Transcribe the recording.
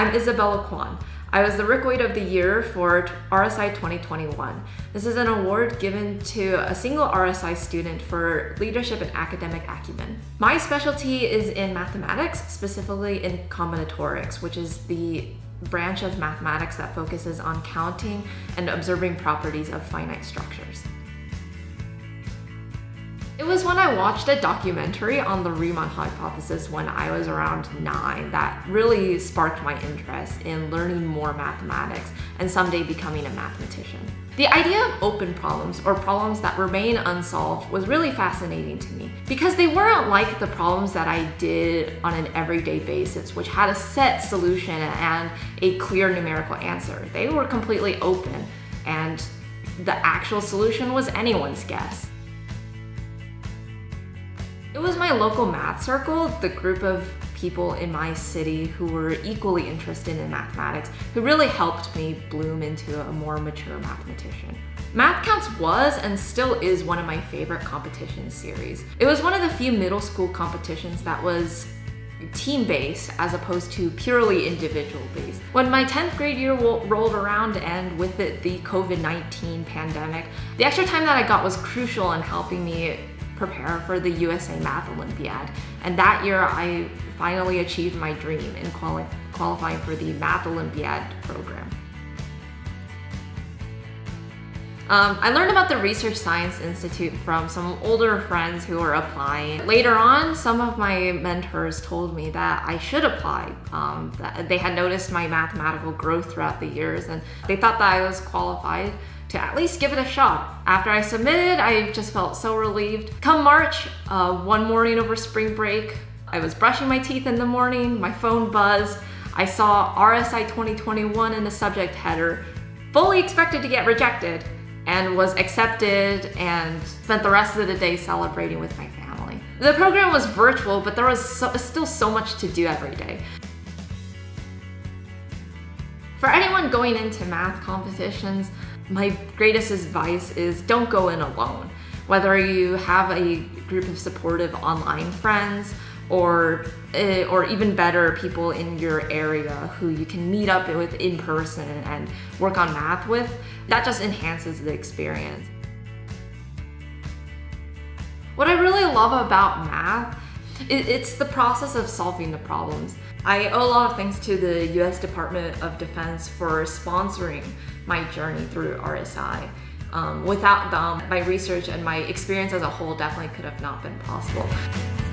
I'm Isabella Quan. I was the Rickweight of the Year for RSI 2021. This is an award given to a single RSI student for leadership and academic acumen. My specialty is in mathematics, specifically in combinatorics, which is the branch of mathematics that focuses on counting and observing properties of finite structures. It was when I watched a documentary on the Riemann hypothesis when I was around 9 that really sparked my interest in learning more mathematics and someday becoming a mathematician. The idea of open problems, or problems that remain unsolved, was really fascinating to me because they weren't like the problems that I did on an everyday basis, which had a set solution and a clear numerical answer. They were completely open, and the actual solution was anyone's guess. It was my local math circle, the group of people in my city who were equally interested in mathematics, who really helped me bloom into a more mature mathematician. MATHCOUNTS was and still is one of my favorite competition series. It was one of the few middle school competitions that was team-based as opposed to purely individual-based. When my 10th grade year rolled around, and with it the COVID-19 pandemic, the extra time that I got was crucial in helping me prepare for the USA Math Olympiad. And that year I finally achieved my dream in qualifying for the Math Olympiad program. I learned about the Research Science Institute from some older friends who were applying. Later on, some of my mentors told me that I should apply. That they had noticed my mathematical growth throughout the years, and they thought that I was qualified to at least give it a shot. After I submitted, I just felt so relieved. Come March, one morning over spring break, I was brushing my teeth in the morning, my phone buzzed. I saw RSI 2021 in the subject header, fully expected to get rejected, and was accepted and spent the rest of the day celebrating with my family. The program was virtual, but there was still so much to do every day. For anyone going into math competitions, my greatest advice is don't go in alone. Whether you have a group of supportive online friends or even better, people in your area who you can meet up with in person and work on math with, that just enhances the experience. What I really love about math, it's the process of solving the problems. I owe a lot of thanks to the US Department of Defense for sponsoring my journey through RSI. Without them, my research and my experience as a whole definitely could have not been possible.